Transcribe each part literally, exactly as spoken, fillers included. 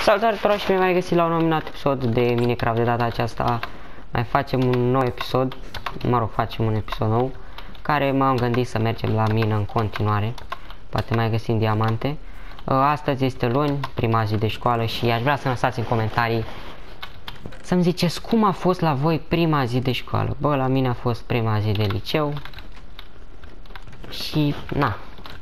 Salutare tuturor și mi-am mai găsit la un nominat episod de Minecraft. De data aceasta mai facem un nou episod, mă rog, facem un episod nou, care m-am gândit să mergem la mină în continuare, poate mai găsim diamante. Astăzi este luni, prima zi de școală și aș vrea să lăsați în comentarii să-mi ziceți cum a fost la voi prima zi de școală. Bă, la mine a fost prima zi de liceu și na,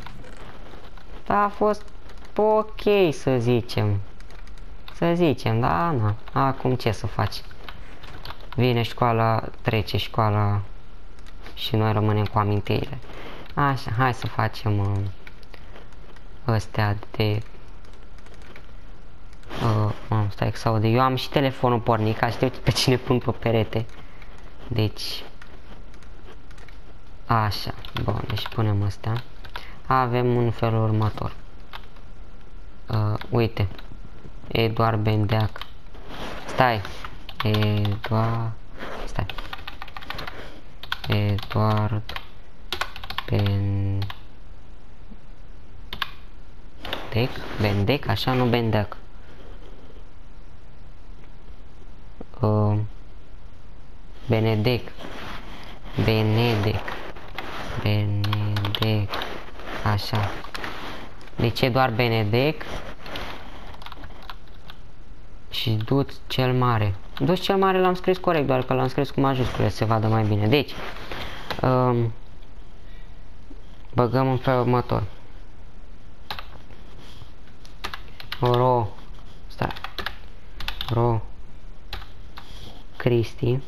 a fost ok să zicem. Să zicem, da, na, acum ce să faci? Vine școala, trece școala și noi rămânem cu amintirile. Așa, hai să facem uh, astea de... Uh, uh, stai că s-aude. Eu am și telefonul pornit, ca știu pe cine pun pe perete. Deci... Așa, bun, deci punem astea. Avem un felul următor. Uh, uite. Eduard Bendeac. Stai. Eduard. Stai. Eduard Bendec. Bendec, așa, nu Bendeac. Uh, Benedec. Benedec. Benedec. Așa. Deci Eduard Benedec. Și Duț cel mare. Duț cel mare l-am scris corect, doar că l-am scris cu majuscule, se vadă mai bine. Deci, um, băgăm în felul următor. Ro, stai, Ro, Cristi,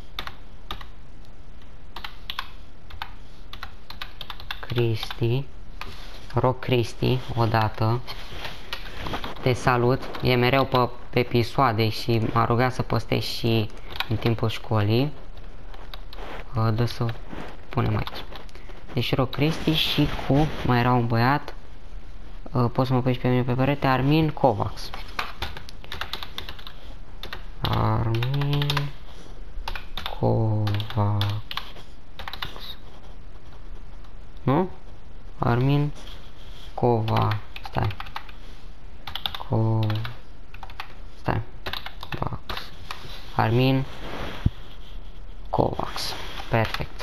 Cristi, Ro Cristi, odată. Te salut, e mereu pe, pe episoade și m-a rugat să postez și în timpul școlii. Dă să punem aici. Deci Ro Cristi și cu, mai era un băiat, poți să mă pui și pe mine pe perete, Armin Covax. Armin Covax. Nu? Armin Covax. Stai. Co... Stai. Covax. Armin Covax. Perfect.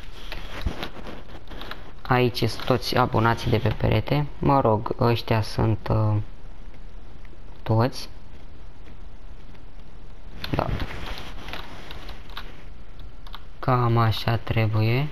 Aici sunt toți abonații de pe perete. Mă rog, ăștia sunt uh, toți. Da. Cam așa trebuie.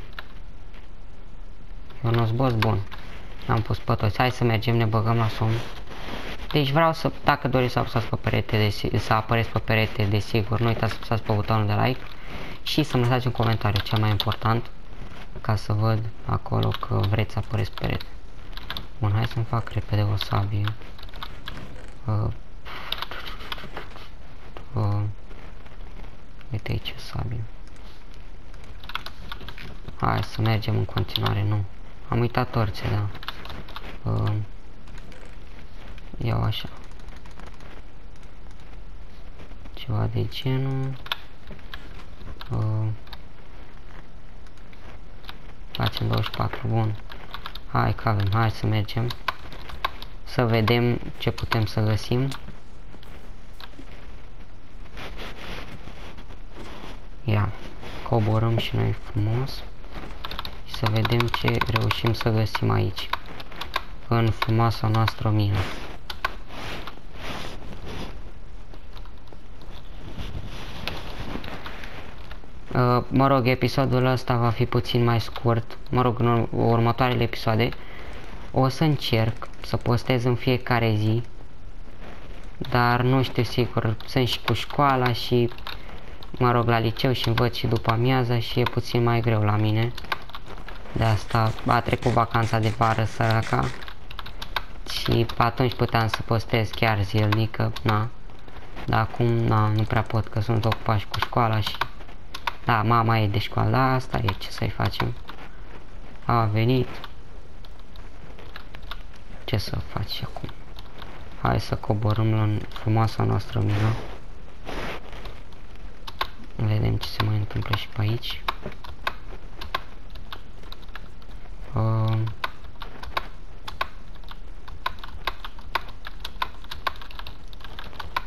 Eu nu-s boss bun. Am pus pe toți. Hai să mergem, ne băgăm la somn. Deci vreau să, dacă doriți să apăsați pe perete, de, să apăreți pe perete, desigur, nu uitați să apăsați pe butonul de like și să-mi lăsați un comentariu, cel mai important, ca să văd acolo că vreți să apăreți pe perete. Bun, hai să-mi fac repede o sabie. Uh, uh, uite aici o sabie. Hai să mergem în continuare, nu. Am uitat orice, da. Uh, Iau așa. Ceva de genul. Uh, facem douăzeci și patru, bun. Hai că avem, hai să mergem. Să vedem ce putem să găsim. Ia, coborâm și noi frumos. Și să vedem ce reușim să găsim aici. În frumoasa noastră mină. Uh, mă rog, episodul ăsta va fi puțin mai scurt. Mă rog, în următoarele episoade o să încerc să postez în fiecare zi. Dar nu știu sigur, sunt și cu școala și, mă rog, la liceu și învăț și după amiaza și e puțin mai greu la mine. De asta a trecut vacanța de vară, săraca. Și atunci puteam să postez chiar zilnic, că, na. Dar acum, na, nu prea pot, că sunt ocupat și cu școala și... Da, mama e de școală, da, asta e, ce să-i facem. A venit. Ce să faci acum? Hai să coborâm la frumoasa noastră mină. Vedem ce se mai întâmplă și pe aici. Uh,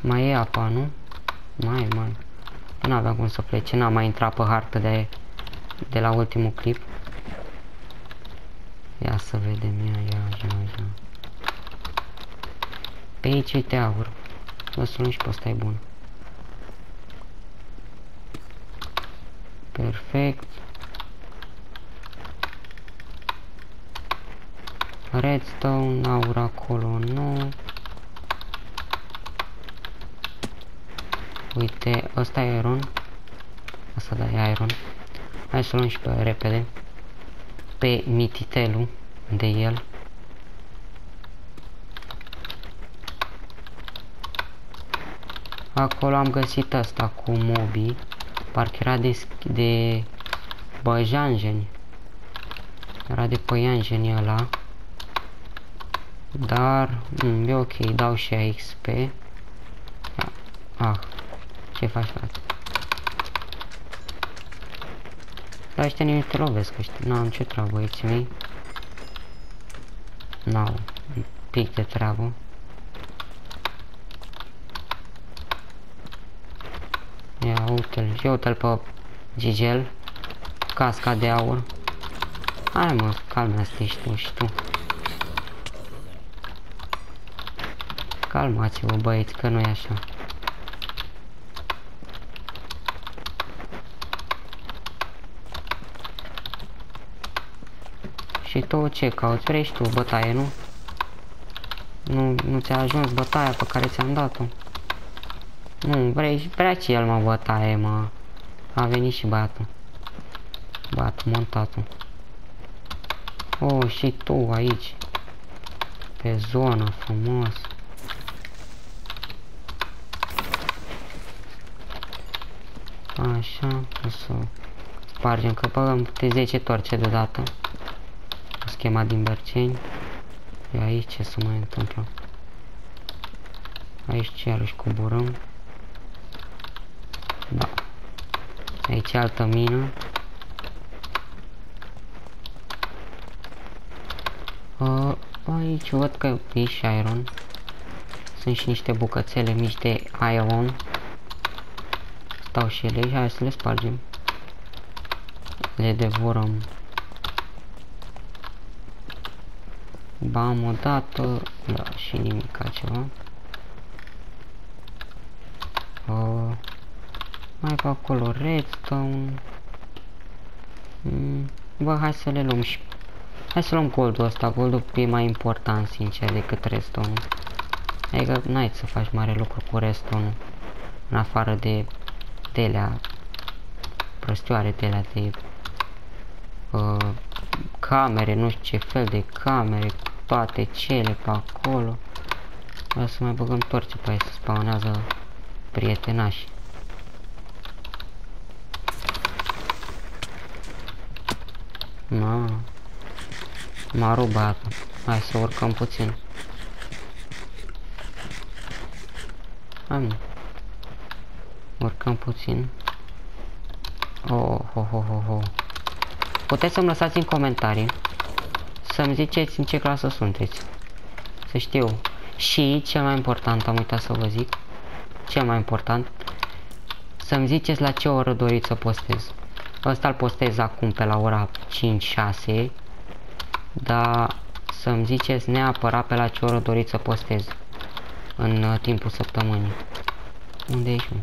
Mai e apa, nu? Mai, mai. Nu aveam cum să plece, n-am mai intrat pe hartă de, de la ultimul clip. Ia să vedem, ia, ia, ia, ia. Pe aici uite aur. O să luăm și pe ăsta e bun. Perfect. Redstone, aur acolo, nu. Uite, ăsta e iron. Asta da, e iron. Hai să luăm și pe repede. Pe mititelul de el. Acolo am găsit asta cu mobii. Parcă era de, de băjanjeni. Era de păianjeni ăla. Dar mm, e ok, dau și a X P. Ah, ce faci, frate? Dar ăștia nimic te lovesc ăștia. N-am ce treabă, băieții mei. N-au un pic de treabă. Ia uite-l, și uite-l pe Gigel. Casca de aur. Hai mă, calmează-te și tu și tu. Calmați-vă băieți, că nu e așa. Și tu ce cauți? Vrei și tu bătaie, nu? Nu, nu ți-a ajuns bătaia pe care ți-am dat-o? Nu, vrei, vrea și el mă bătaie, mă. A venit și băiatul. Băiatul, montatul. Oh, și tu aici. Pe zonă, frumos. Așa, o să spargem, că băgăm de zece torțe deodată. Schema din Berceni. E aici ce se mai întâmplă. Aici iarăși coborăm. Da. Aici altă mină. Uh, aici văd că e și iron. Sunt și niște bucățele mici de iron. Stau și ele, hai să le spargem. Le devorăm. Bam, o dată. Da, și nimic altceva. Uh, mai pe acolo redstone. Mm, bă, hai să le luăm și... Hai să luăm goldul ăsta. Goldul e mai important, sincer, decât redstone. Adică n-ai să faci mare lucru cu redstone. În afară de... de alea... Prostioare de alea de... Uh, camere, nu știu ce fel de camere, toate cele pe acolo. Vreau să mai băgăm torțe pe aici, să spawnează prietenași. Ma, m-a rupt băiatul. Hai să urcăm puțin. Hai mă. Urcăm puțin. Oh, oh, oh, oh, oh. Puteți să-mi lăsați în comentarii să-mi ziceți în ce clasă sunteți. Să știu. Și cel mai important, am uitat să vă zic, cel mai important, să-mi ziceți la ce oră doriți să postez. Ăsta îl postez acum pe la ora cinci șase, dar să-mi ziceți neapărat pe la ce oră doriți să postez în uh, timpul săptămânii. Unde ești, mă?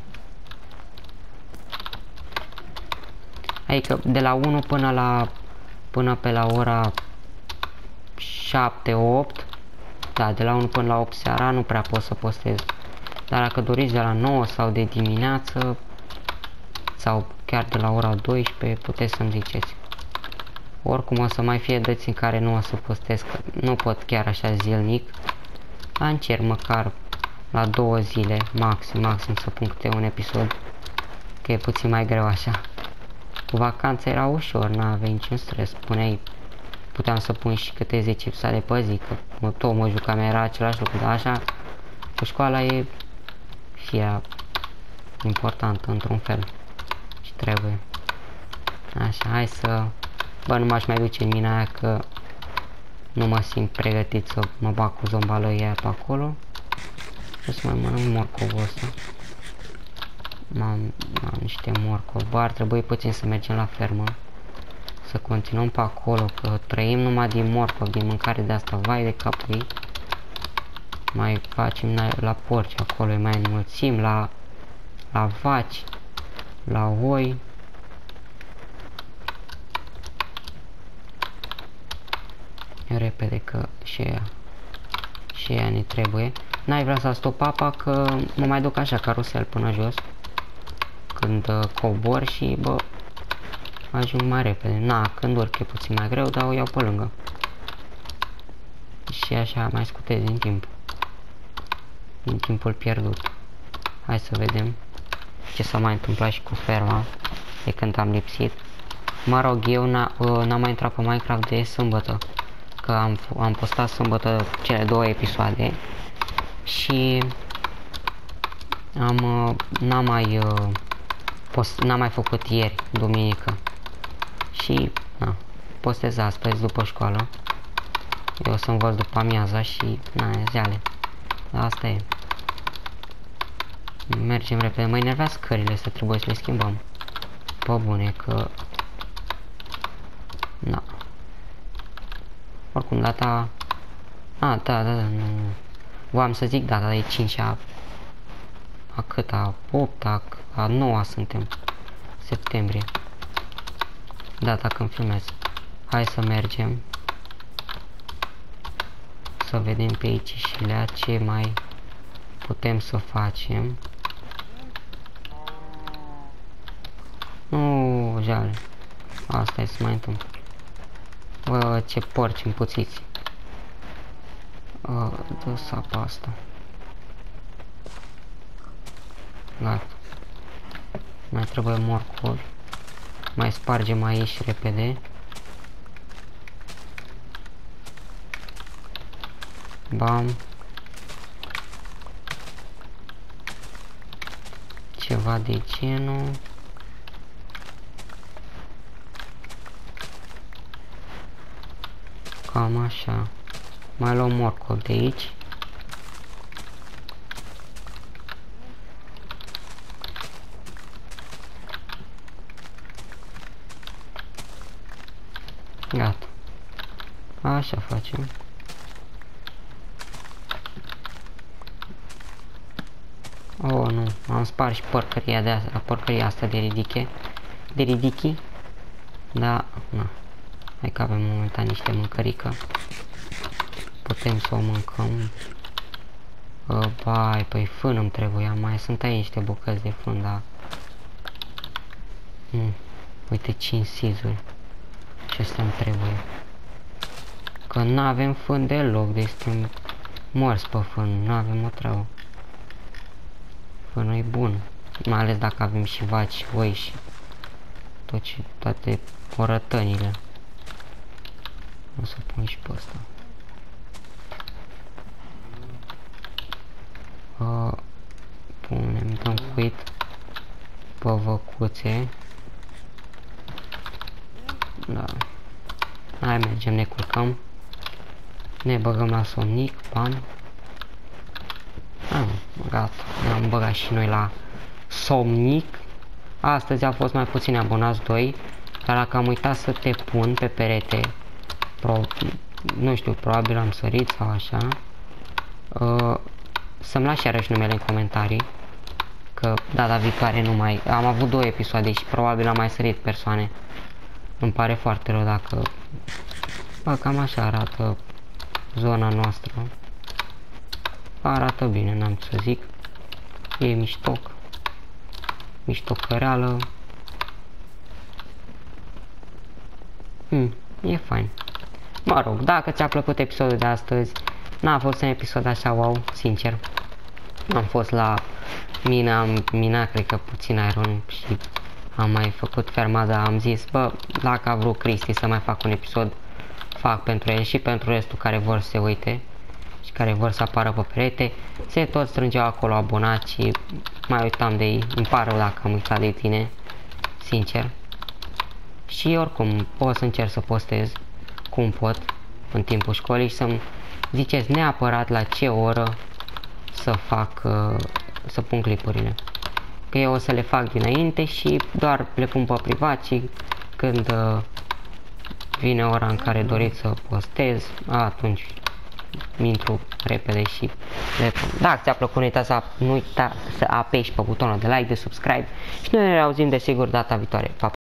Adică de la unu până la până pe la ora șapte opt. Da, de la unu până la opt seara nu prea pot să postez. Dar dacă doriți de la nouă sau de dimineață sau chiar de la ora douăsprezece, puteți să-mi ziceți. Oricum o să mai fie dăți în care nu o să postez, că nu pot chiar așa zilnic. Încerc măcar la două zile, maxim, maxim să pun câte un episod, că e puțin mai greu așa. Cu vacanța era ușor, n-aveai niciun stres, puneai, puteam să pun și câte zece episoade pe zi, că mă, tot mă jucam, era același lucru, dar așa, cu școala e și ea importantă într-un fel și trebuie. Așa, hai să, bă, nu m-aș mai duce în mina aia că nu mă simt pregătit să mă bag cu zombalăia aia pe acolo. O să mai mănânc morcovul ăsta. Am, am niște morcov. Bă, ar trebui puțin să mergem la fermă. Să continuăm pe acolo, că trăim numai din morcov, din mâncare de asta. Vai de capul ei. Mai facem la porci acolo, mai înmulțim, la, la vaci, la oi. Repede că și ea, și ea ne trebuie. N-ai vrea să stop apa că mă mai duc așa carusel până jos. Când uh, cobor și bă, ajung mai repede. Na, când urc e puțin mai greu, dar o iau pe lângă. Și așa mai scutez din timp. Din timpul pierdut. Hai să vedem ce s-a mai întâmplat și cu ferma de când am lipsit. Mă rog, eu n-am mai intrat pe Minecraft de sâmbătă. Că am, am postat sâmbătă cele două episoade. Și am n-am mai post, n-am mai făcut ieri, duminică. Și na, postez astăzi după școală. Eu o să învăț după amiaza și na, zeale. Asta e. Mergem repede. Mă enervează scările astea, trebuie să le schimbăm. Pe bune că... Na. Oricum data... A, da, da, da, nu... Voiam să zic data, dar e cincea... A câta? opta, a noua suntem. Septembrie. Data când filmez. Hai să mergem. Să vedem pe aici și la ce mai putem să facem. Nu, jale. Asta e să mai întâmplă. Bă, ce porci împuțiți. Uh, dă sapa asta. Gata. Mai trebuie morcov. Mai spargem aici repede. Bam. Ceva de genul. Cam așa. Mai luăm morcov de aici. Gata. Așa facem. Oh, nu. Am spart și porcăria de asta, porcăria asta de ridiche. De ridichi. Da, na. Hai că avem momentan niște mâncărică. Putem să o mâncăm. Uh, bai, păi fân îmi trebuia. Mai sunt aici niște bucăți de fân, da. Mm. Uite, cinci sizuri. Și asta îmi trebuie. Că n-avem fân deloc, deci suntem morți pe fân. N-avem o treabă. Fânul e bun. Mai ales dacă avem și vaci, oi și tot ce, toate orătănile. O să pun și pe ăsta. Uh, punem, dăm cuit pe văcuțe. Da. Hai, mergem, ne culcăm. Ne băgăm la somnic, bam. Ah, gata, ne-am băgat și noi la somnic. Astăzi au fost mai puțini abonați, doi. Dar dacă am uitat să te pun pe perete, pro, nu știu, probabil am sărit sau așa. Uh, Să-mi lași iarăși numele în comentarii. Că data viitoare nu mai... Am avut două episoade și probabil am mai sărit persoane. Îmi pare foarte rău dacă... Bă, cam așa arată zona noastră. Arată bine, n-am ce să zic. E miștoc. Miștocăreală. Hmm, e fain. Mă rog, dacă ți-a plăcut episodul de astăzi, n-a fost un episod așa wow, sincer. Am fost la mina, am minat cred că puțin iron și am mai făcut ferma, dar am zis, bă, dacă a vrut Cristi să mai fac un episod, fac pentru el și pentru restul care vor să se uite și care vor să apară pe perete. Se tot strângeau acolo abonați și mai uitam de ei, îmi pare dacă am uitat de tine, sincer. Și oricum, o să încerc să postez cum pot în timpul școlii și să-mi ziceți neapărat la ce oră să fac, uh, să pun clipurile. Că eu o să le fac dinainte și doar le pun pe privat și când uh, vine ora în care doriți să postez, atunci intru repede și le pun. Dacă ți-a plăcut, nu uita să, nu uita să apeși pe butonul de like, de subscribe și noi ne auzim desigur data viitoare. Pa!